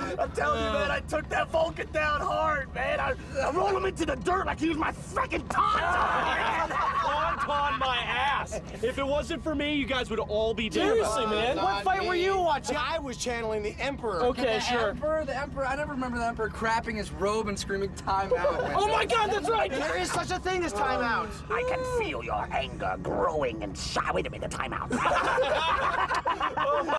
I'm telling you, man, I took that Vulcan down hard, man. I rolled him into the dirt like he was my freaking tauntaun. Tauntaun my ass. If it wasn't for me, you guys would all be dead. Seriously, man. What fight were you watching? I was channeling the Emperor. Okay, sure. The Emperor, I never remember the Emperor crapping his robe and screaming, "Time out." Oh my God, that's right. There is such a thing as timeout. I can feel your anger growing and wait a minute, time out.